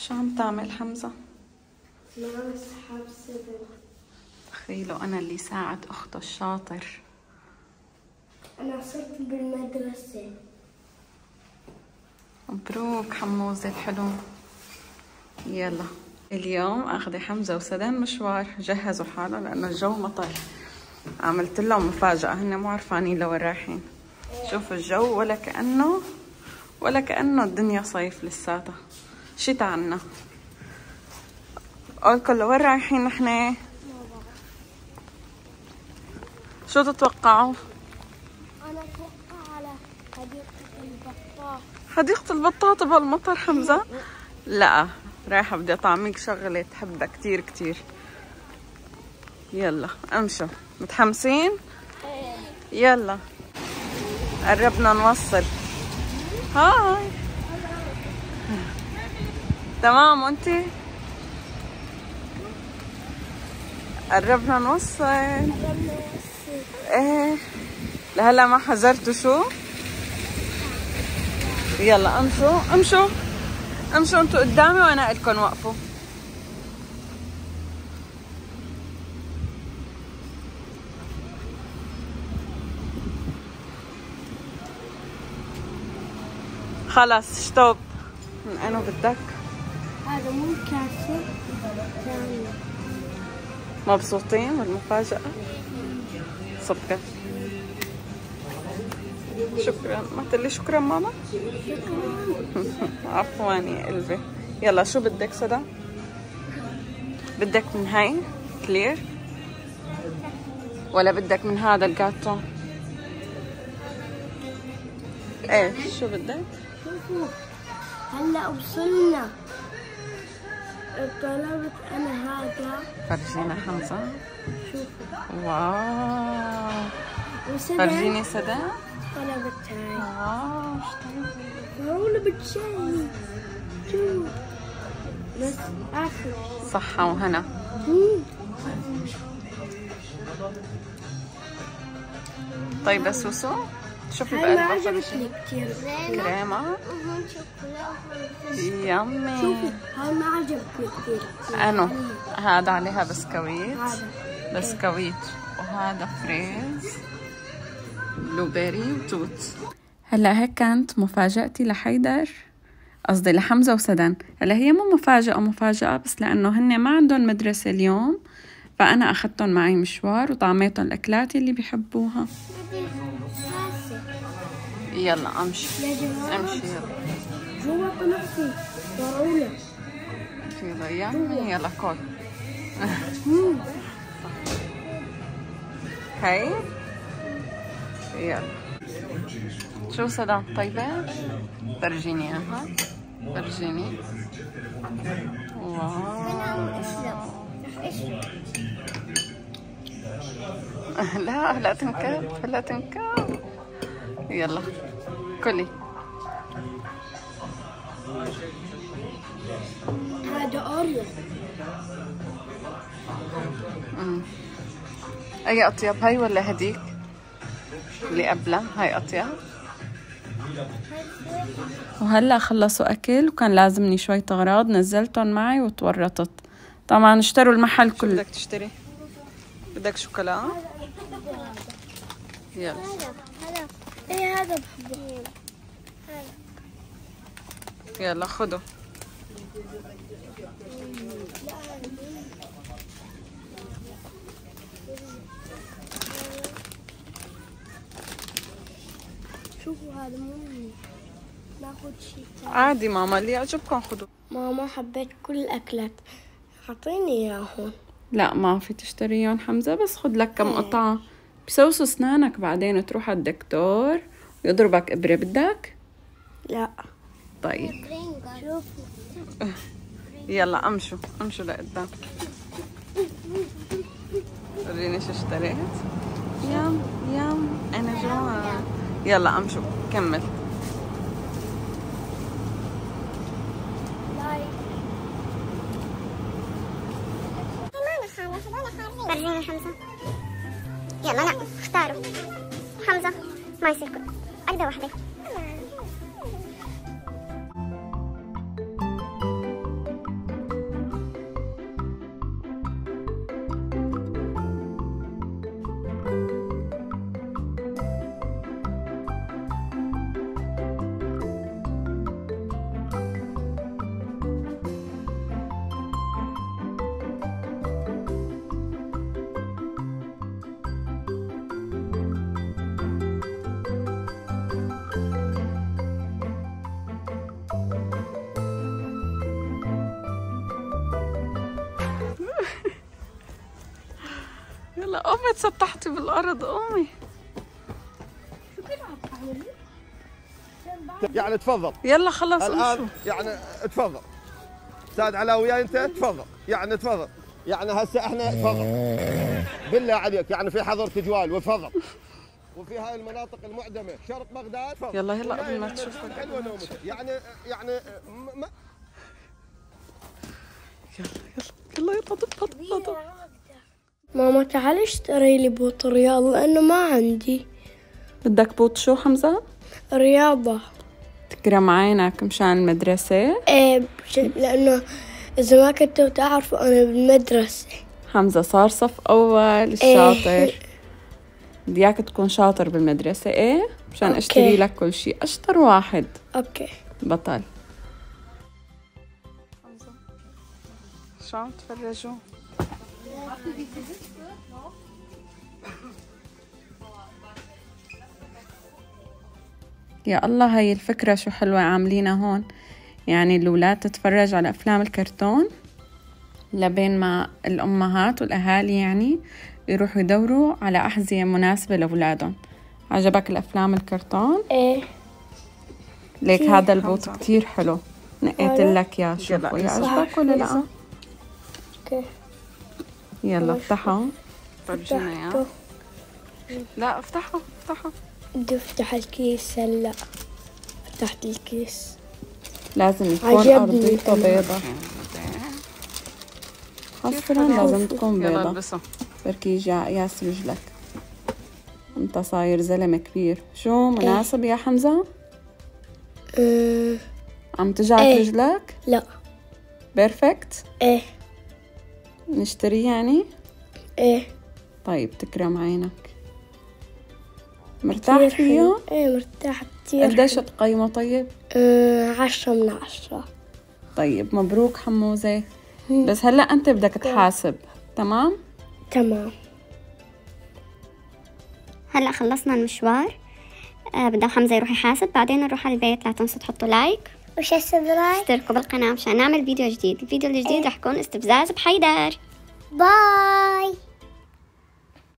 شو عم تعمل حمزة؟ ما بسحب سبل. تخيلوا أنا اللي ساعد أخته الشاطر. أنا صرت بالمدرسة. مبروك حموزة الحلو. يلا اليوم أخذ حمزة وسدان مشوار، جهزوا حالهم لأنه الجو مطر. عملت لهم مفاجأة، هن مو عرفانين لوين رايحين. شوفوا الجو ولا كأنه الدنيا صيف لساتها، شتا عنا. قولكم لوين رايحين نحن؟ شو تتوقعوا؟ أنا أتوقع على حديقة البطاط. حديقة البطاط بهالمطر حمزة؟ لا رايحة بدي أطعميك شغلة تحبها كتير كتير. يلا امشوا، متحمسين؟ يلا قربنا نوصل. هاي تمام وانتي؟ قربنا نوصل. ايه لهلا ما حذرتوا شو؟ يلا امشوا انتوا قدامي وانا الكم وقفوا. خلاص ستوب. من اين بدك؟ هذا مو كاسة ثانية. مبسوطين بالمفاجأة؟ صبكة. شكرا. ما تقولي شكرا ماما؟ عفوا يا قلبي. يلا شو بدك سدا؟ بدك من هاي كلير ولا بدك من هذا الجاتو؟ ايه شو بدك؟ شوفوا هلا وصلنا. طلبت أنا هذا. فرجينا حمزة. شوفوا. واو. وسدان فرجيني سدا. طلبت هاي. واو ايش طيب. معقولة بتشاي. شوف بس آخر. صحة وهنا. طيب بس سوسو شوفي هاي ما بقلبها عجبتني كثير. كريمة. يامي. شوفي هاي ما عجبتني كثير. انو هذا عليها بسكويت. هذا بسكويت وهذا فريز بلو بيري وتوت. هلا هيك كانت مفاجأتي لحيدر، قصدي لحمزة وسدان. هلا هي مو مفاجأة بس لأنه هن ما عندهم مدرسة اليوم، فأنا أخذتهم معي مشوار وطعميتهم الأكلات اللي بيحبوها. يلا امشي يلا. جوا طلعتي ضروري. يلا يامي يلا كل. هاي يلا. شو سدان طيبة؟ فرجيني اياها. فرجيني. واو. لا تنكب لا تنكب. يلا كلي. هذا أوريو. أي أطيب هاي ولا هديك؟ اللي قبلها هاي أطيب. وهلا خلصوا أكل وكان لازمني شوية أغراض نزلتهم معي وتورطت. طبعا اشتروا المحل كله. بدك تشتري؟ بدك شوكولا؟ يلا. ايه هذا بحبه. يلا خذوا. شوفوا هذا مو منيح. ناخذ شيء ثاني. عادي ماما اللي يعجبكم خذوا. ماما حبيت كل الأكلات، أعطيني إياهم. لا ما في تشتريهم حمزة، بس خذ لك كم قطعة. بسوسوا اسنانك بعدين تروح على الدكتور ويضربك إبرة. بدك؟ لا. طيب شوفوا. يلا امشوا لقدام. وريني شو اشتريت. يام انا جوعان. يلا امشوا كمل. فرجيني حمزة. يلا لا اختاروا. حمزة ما يصير كل أقدر واحدة. قومي تسطحتي بالأرض، قومي. يعني تفضل. يلا خلص الآن يعني تفضل. استاذ علاء وياي انت تفضل. يعني تفضل. يعني هسه احنا تفضل. بالله عليك يعني في حظر تجوال وتفضل. وفي هاي المناطق المعدمه شرق بغداد تفضل. يلا قبل ما تشوف حلوه نومتك. يعني ما يلا طب. ماما تعالي اشتري لي بوط رياضة لأنه ما عندي. بدك بوت شو حمزة؟ رياضة. تكرم عينك مشان المدرسة؟ ايه لأنه إذا ما كنتوا تعرفوا أنا بالمدرسة. حمزة صار صف أول الشاطر. بدي اياك تكون شاطر بالمدرسة، ايه؟ مشان اشتري لك كل شيء، اشطر واحد. اوكي. بطل. شو عم تفرجوا؟ يا الله هاي الفكرة شو حلوة عاملينها هون. يعني الأولاد تتفرج على أفلام الكرتون لبين ما الأمهات والأهالي يعني يروحوا يدوروا على أحذية مناسبة لأولادهم. عجبك الأفلام الكرتون؟ ايه. ليك هذا البوت كتير حلو، نقيت لك يا شوفوا يعجبك ولا لا؟ اوكي يلا افتحه فرجينا اياه. لا افتحه. بدي افتح الكيس هلا. فتحت الكيس. لازم يكون أرضيته بيضة، حصرا لازم تكون بيضة. بركي ياس رجلك، انت صاير زلمة كبير. شو مناسب يا حمزة؟ عم تجعك رجلك؟ لا. بيرفكت؟ ايه. نشتري يعني؟ ايه. طيب تكرم عينك. مرتاح فيه؟ ايه مرتاح كتير. قديش تقيمه طيب؟ 10 من 10. طيب مبروك حموزة. بس هلأ أنت بدك تحاسب، تمام؟ تمام. هلا خلصنا المشوار. بدأ حمزة يروح يحاسب، بعدين نروح على البيت. لا تنسوا تحطوا لايك وسبسكرايب، اشتركوا بالقناة مشان نعمل فيديو جديد. الفيديو الجديد رح يكون استفزاز بحيدر. باي.